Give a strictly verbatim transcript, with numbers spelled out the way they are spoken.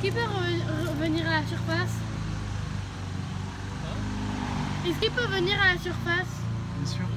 qu'il peut re revenir à la surface? Hein? Est-ce qu'il peut venir à la surface? Bien sûr.